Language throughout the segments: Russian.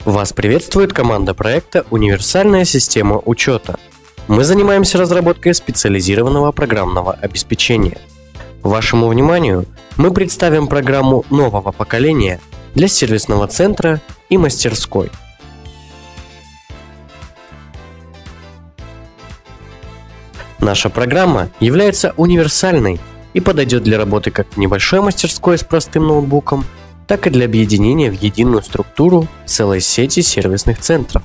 Вас приветствует команда проекта «Универсальная система учета». Мы занимаемся разработкой специализированного программного обеспечения. Вашему вниманию мы представим программу нового поколения для сервисного центра и мастерской. Наша программа является универсальной и подойдет для работы как в небольшой мастерской с простым ноутбуком, так и для объединения в единую структуру целой сети сервисных центров.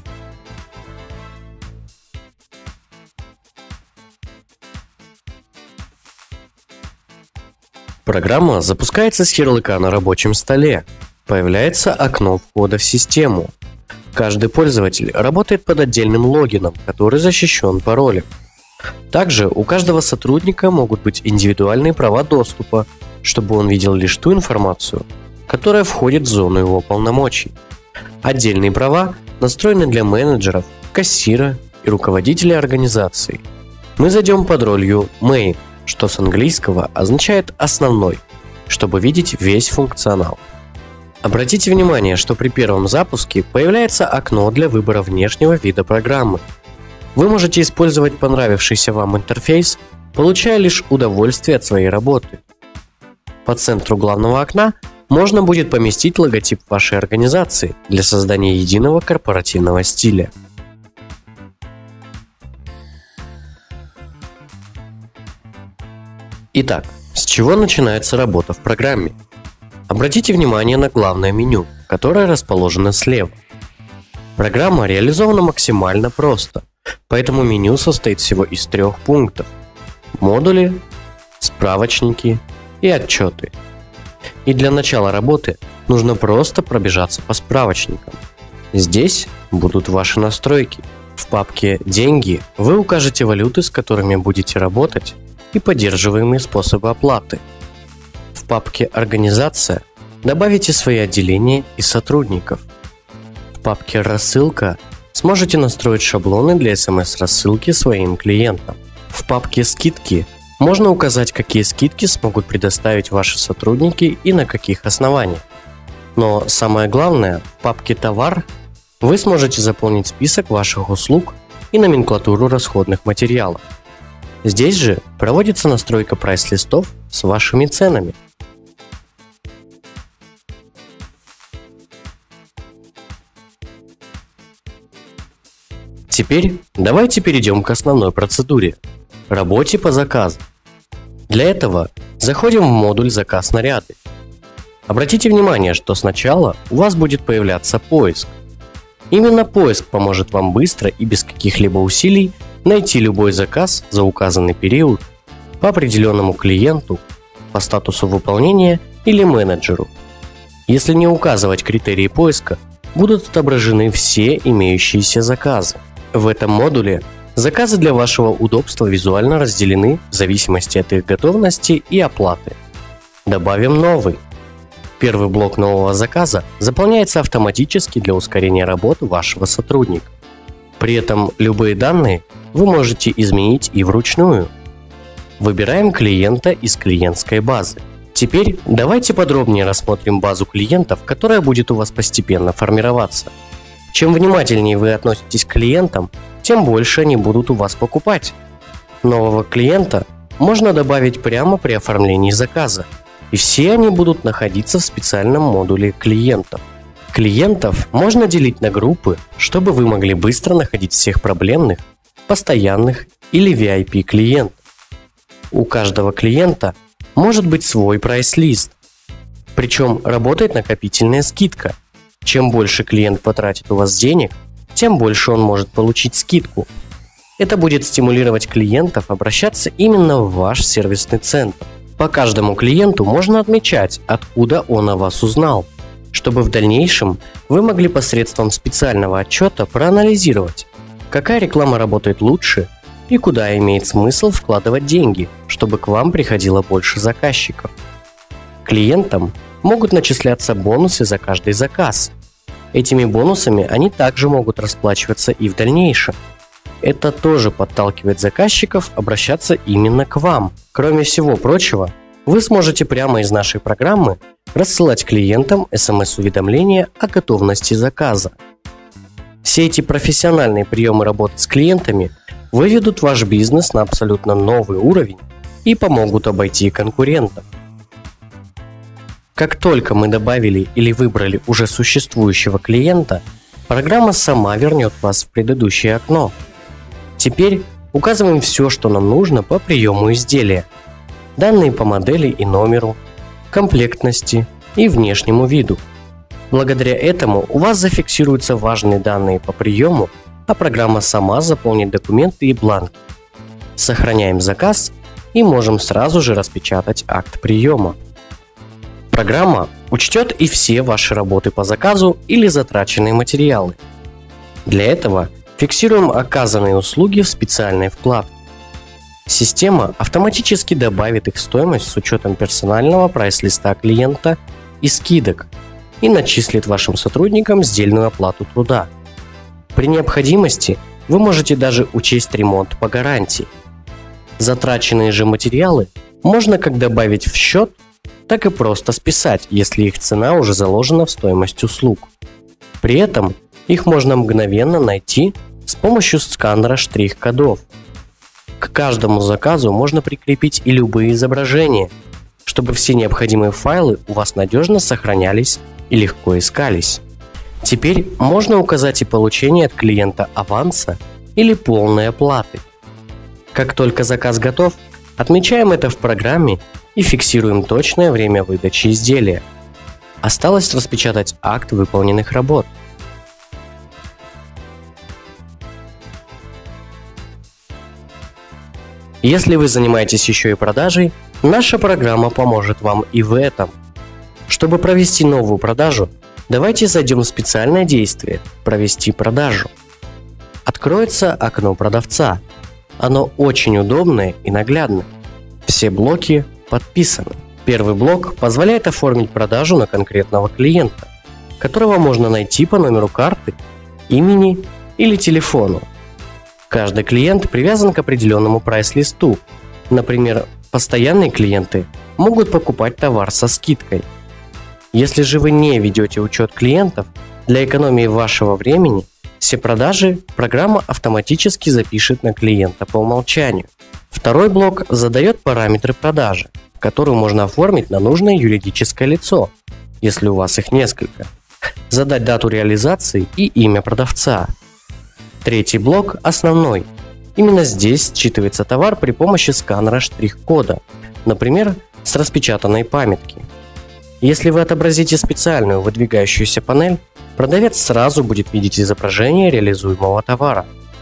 Программа запускается с ярлыка на рабочем столе. Появляется окно входа в систему. Каждый пользователь работает под отдельным логином, который защищен паролем. Также у каждого сотрудника могут быть индивидуальные права доступа, чтобы он видел лишь ту информацию, которая входит в зону его полномочий. Отдельные права настроены для менеджеров, кассира и руководителей организации. Мы зайдем под ролью Main, что с английского означает «основной», чтобы видеть весь функционал. Обратите внимание, что при первом запуске появляется окно для выбора внешнего вида программы. Вы можете использовать понравившийся вам интерфейс, получая лишь удовольствие от своей работы. По центру главного окна можно будет поместить логотип вашей организации для создания единого корпоративного стиля. Итак, с чего начинается работа в программе? Обратите внимание на главное меню, которое расположено слева. Программа реализована максимально просто, поэтому меню состоит всего из 3 пунктов: модули, справочники и отчеты. И для начала работы нужно просто пробежаться по справочникам. Здесь будут ваши настройки. В папке «Деньги» вы укажете валюты, с которыми будете работать, и поддерживаемые способы оплаты. В папке «Организация» добавите свои отделения и сотрудников. В папке «Рассылка» сможете настроить шаблоны для SMS-рассылки своим клиентам. В папке «Скидки» можно указать, какие скидки смогут предоставить ваши сотрудники и на каких основаниях. Но самое главное, в папке «Товар» вы сможете заполнить список ваших услуг и номенклатуру расходных материалов. Здесь же проводится настройка прайс-листов с вашими ценами. Теперь давайте перейдем к основной процедуре – работе по заказу. Для этого заходим в модуль «Заказ наряды». Обратите внимание, что сначала у вас будет появляться поиск. Именно поиск поможет вам быстро и без каких-либо усилий найти любой заказ за указанный период по определенному клиенту, по статусу выполнения или менеджеру. Если не указывать критерии поиска, будут отображены все имеющиеся заказы. В этом модуле заказы для вашего удобства визуально разделены в зависимости от их готовности и оплаты. Добавим новый. Первый блок нового заказа заполняется автоматически для ускорения работы вашего сотрудника. При этом любые данные вы можете изменить и вручную. Выбираем клиента из клиентской базы. Теперь давайте подробнее рассмотрим базу клиентов, которая будет у вас постепенно формироваться. Чем внимательнее вы относитесь к клиентам, тем больше они будут у вас покупать. Нового клиента можно добавить прямо при оформлении заказа, и все они будут находиться в специальном модуле клиентов. Клиентов можно делить на группы, чтобы вы могли быстро находить всех проблемных, постоянных или VIP клиентов. У каждого клиента может быть свой прайс-лист, причем работает накопительная скидка. Чем больше клиент потратит у вас денег, тем больше он может получить скидку. Это будет стимулировать клиентов обращаться именно в ваш сервисный центр. По каждому клиенту можно отмечать, откуда он о вас узнал, чтобы в дальнейшем вы могли посредством специального отчета проанализировать, какая реклама работает лучше и куда имеет смысл вкладывать деньги, чтобы к вам приходило больше заказчиков. Клиентам могут начисляться бонусы за каждый заказ. Этими бонусами они также могут расплачиваться и в дальнейшем. Это тоже подталкивает заказчиков обращаться именно к вам. Кроме всего прочего, вы сможете прямо из нашей программы рассылать клиентам SMS-уведомления о готовности заказа. Все эти профессиональные приемы работы с клиентами выведут ваш бизнес на абсолютно новый уровень и помогут обойти конкурентов. Как только мы добавили или выбрали уже существующего клиента, программа сама вернет вас в предыдущее окно. Теперь указываем все, что нам нужно по приему изделия. Данные по модели и номеру, комплектности и внешнему виду. Благодаря этому у вас зафиксируются важные данные по приему, а программа сама заполнит документы и бланки. Сохраняем заказ и можем сразу же распечатать акт приема. Программа учтет и все ваши работы по заказу или затраченные материалы. Для этого фиксируем оказанные услуги в специальной вкладке. Система автоматически добавит их в стоимость с учетом персонального прайс-листа клиента и скидок и начислит вашим сотрудникам сдельную оплату труда. При необходимости вы можете даже учесть ремонт по гарантии. Затраченные же материалы можно как добавить в счет, так и просто списать, если их цена уже заложена в стоимость услуг. При этом их можно мгновенно найти с помощью сканера штрих-кодов. К каждому заказу можно прикрепить и любые изображения, чтобы все необходимые файлы у вас надежно сохранялись и легко искались. Теперь можно указать и получение от клиента аванса или полной оплаты. Как только заказ готов, отмечаем это в программе и фиксируем точное время выдачи изделия. Осталось распечатать акт выполненных работ. Если вы занимаетесь еще и продажей, наша программа поможет вам и в этом. Чтобы провести новую продажу, давайте зайдем в специальное действие «Провести продажу». Откроется окно продавца. Оно очень удобное и наглядное. Все блоки подписаны. Первый блок позволяет оформить продажу на конкретного клиента, которого можно найти по номеру карты, имени или телефону. Каждый клиент привязан к определенному прайс-листу. Например, постоянные клиенты могут покупать товар со скидкой. Если же вы не ведете учет клиентов, для экономии вашего времени все продажи программа автоматически запишет на клиента по умолчанию. Второй блок задает параметры продажи, которые можно оформить на нужное юридическое лицо, если у вас их несколько, задать дату реализации и имя продавца. Третий блок основной. Именно здесь считывается товар при помощи сканера штрих-кода, например, с распечатанной памятки. Если вы отобразите специальную выдвигающуюся панель, продавец сразу будет видеть изображение реализуемого товара.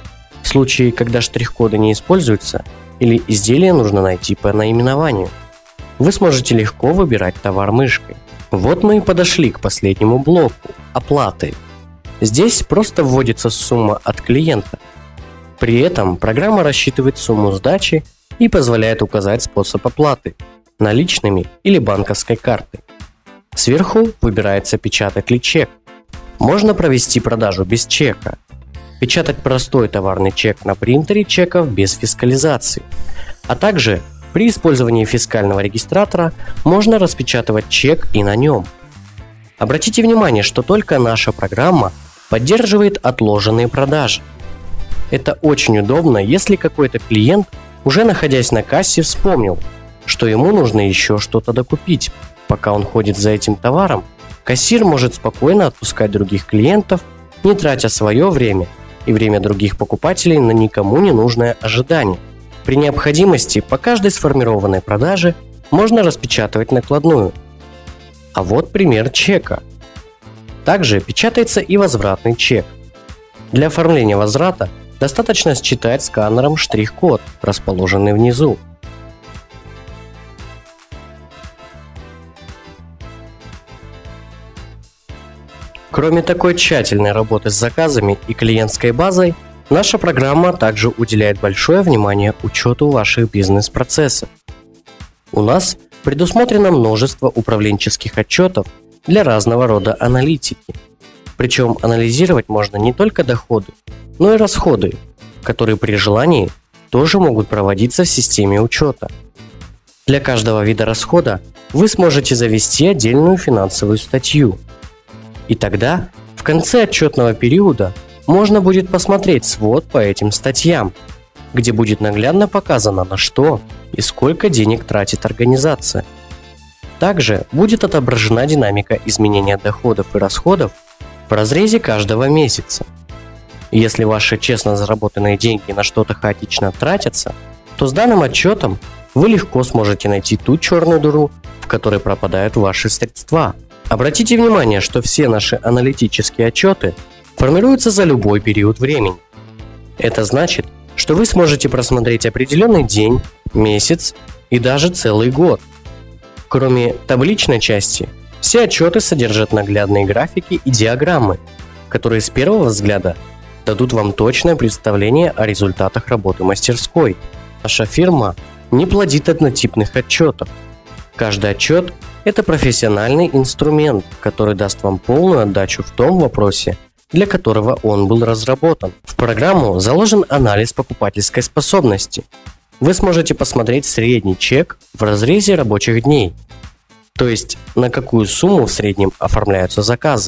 В случае, когда штрих-коды не используются или изделие нужно найти по наименованию, вы сможете легко выбирать товар мышкой. Вот мы и подошли к последнему блоку – оплаты. Здесь просто вводится сумма от клиента. При этом программа рассчитывает сумму сдачи и позволяет указать способ оплаты – наличными или банковской картой. Сверху выбирается «Печатать ли чек». Можно провести продажу без чека, печатать простой товарный чек на принтере чеков без фискализации, а также при использовании фискального регистратора можно распечатывать чек и на нем. Обратите внимание, что только наша программа поддерживает отложенные продажи. Это очень удобно, если какой-то клиент, уже находясь на кассе, вспомнил, что ему нужно еще что-то докупить. Пока он ходит за этим товаром, кассир может спокойно отпускать других клиентов, не тратя свое время и время других покупателей на никому не нужное ожидание. При необходимости по каждой сформированной продаже можно распечатывать накладную. А вот пример чека. Также печатается и возвратный чек. Для оформления возврата достаточно считать сканером штрих-код, расположенный внизу. Кроме такой тщательной работы с заказами и клиентской базой, наша программа также уделяет большое внимание учету ваших бизнес-процессов. У нас предусмотрено множество управленческих отчетов для разного рода аналитики. Причем анализировать можно не только доходы, но и расходы, которые при желании тоже могут проводиться в системе учета. Для каждого вида расхода вы сможете завести отдельную финансовую статью. И тогда, в конце отчетного периода, можно будет посмотреть свод по этим статьям, где будет наглядно показано, на что и сколько денег тратит организация. Также будет отображена динамика изменения доходов и расходов в разрезе каждого месяца. Если ваши честно заработанные деньги на что-то хаотично тратятся, то с данным отчетом вы легко сможете найти ту черную дыру, в которой пропадают ваши средства. Обратите внимание, что все наши аналитические отчеты формируются за любой период времени. Это значит, что вы сможете просмотреть определенный день, месяц и даже целый год. Кроме табличной части, все отчеты содержат наглядные графики и диаграммы, которые с первого взгляда дадут вам точное представление о результатах работы мастерской. Наша фирма не плодит однотипных отчетов. Каждый отчет – это профессиональный инструмент, который даст вам полную отдачу в том вопросе, для которого он был разработан. В программу заложен анализ покупательской способности. Вы сможете посмотреть средний чек в разрезе рабочих дней, то есть на какую сумму в среднем оформляются заказы.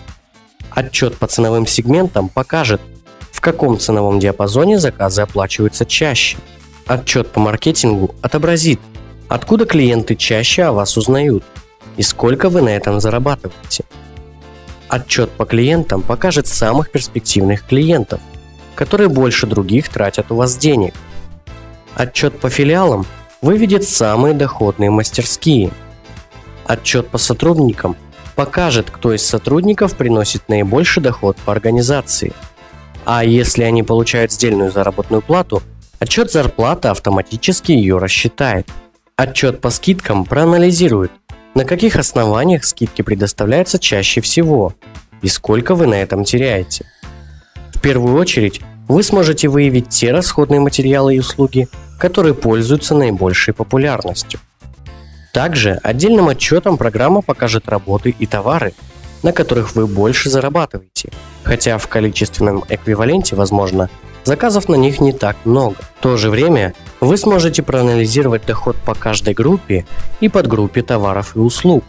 Отчет по ценовым сегментам покажет, в каком ценовом диапазоне заказы оплачиваются чаще. Отчет по маркетингу отобразит, откуда клиенты чаще о вас узнают и сколько вы на этом зарабатываете. Отчет по клиентам покажет самых перспективных клиентов, которые больше других тратят у вас денег. Отчет по филиалам выведет самые доходные мастерские. Отчет по сотрудникам покажет, кто из сотрудников приносит наибольший доход по организации. А если они получают сдельную заработную плату, отчет зарплаты автоматически ее рассчитает. Отчет по скидкам проанализирует, на каких основаниях скидки предоставляются чаще всего и сколько вы на этом теряете. В первую очередь, вы сможете выявить те расходные материалы и услуги, которые пользуются наибольшей популярностью. Также отдельным отчетом программа покажет работы и товары, на которых вы больше зарабатываете, хотя в количественном эквиваленте, возможно, заказов на них не так много. В то же время вы сможете проанализировать доход по каждой группе и подгруппе товаров и услуг.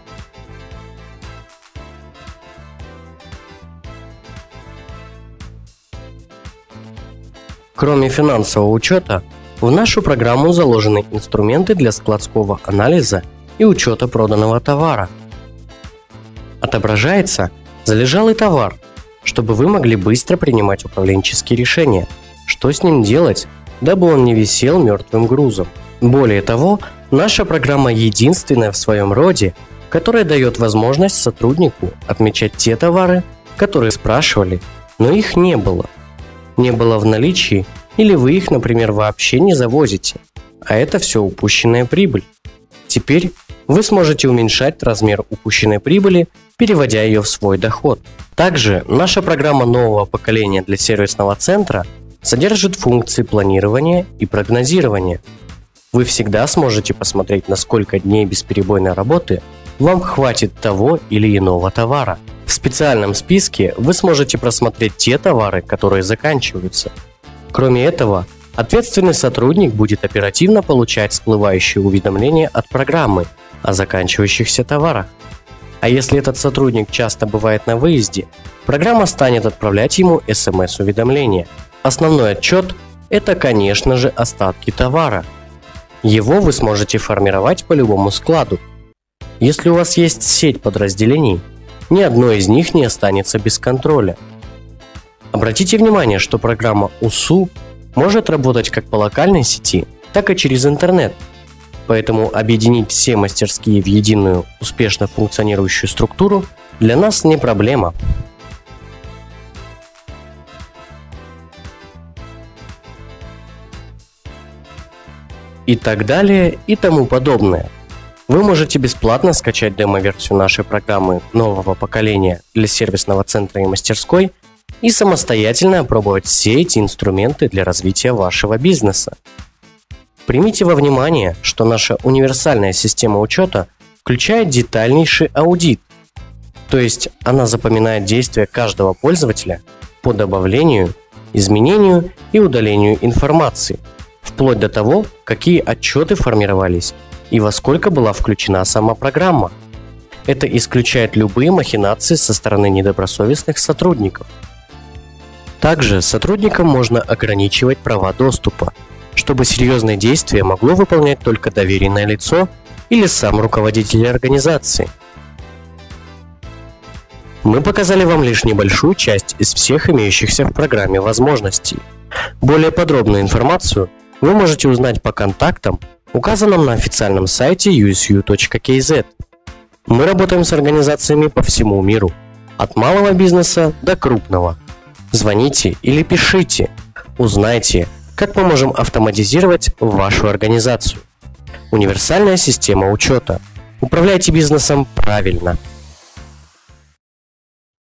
Кроме финансового учета, в нашу программу заложены инструменты для складского анализа и учета проданного товара. Отображается залежалый товар, чтобы вы могли быстро принимать управленческие решения, что с ним делать, дабы он не висел мертвым грузом. Более того, наша программа единственная в своем роде, которая дает возможность сотруднику отмечать те товары, которые спрашивали, но их не было. Не было в наличии, или вы их, например, вообще не завозите, а это все упущенная прибыль. Теперь вы сможете уменьшать размер упущенной прибыли, переводя ее в свой доход. Также наша программа нового поколения для сервисного центра содержит функции планирования и прогнозирования. Вы всегда сможете посмотреть, на сколько дней бесперебойной работы вам хватит того или иного товара. В специальном списке вы сможете просмотреть те товары, которые заканчиваются. Кроме этого, ответственный сотрудник будет оперативно получать всплывающие уведомления от программы о заканчивающихся товарах. А если этот сотрудник часто бывает на выезде, программа станет отправлять ему СМС-уведомления. Основной отчет – это, конечно же, остатки товара. Его вы сможете формировать по любому складу. Если у вас есть сеть подразделений, ни одно из них не останется без контроля. Обратите внимание, что программа УСУ может работать как по локальной сети, так и через интернет. Поэтому объединить все мастерские в единую, успешно функционирующую структуру для нас не проблема. И так далее, и тому подобное. Вы можете бесплатно скачать демо-версию нашей программы нового поколения для сервисного центра и мастерской и самостоятельно опробовать все эти инструменты для развития вашего бизнеса. Примите во внимание, что наша универсальная система учета включает детальнейший аудит, то есть она запоминает действия каждого пользователя по добавлению, изменению и удалению информации, вплоть до того, какие отчеты формировались и во сколько была включена сама программа. Это исключает любые махинации со стороны недобросовестных сотрудников. Также сотрудникам можно ограничивать права доступа, чтобы серьезные действия могло выполнять только доверенное лицо или сам руководитель организации. Мы показали вам лишь небольшую часть из всех имеющихся в программе возможностей. Более подробную информацию вы можете узнать по контактам, указанным на официальном сайте usu.kz. Мы работаем с организациями по всему миру, от малого бизнеса до крупного. Звоните или пишите, узнайте, как мы можем автоматизировать вашу организацию. Универсальная система учета. Управляйте бизнесом правильно.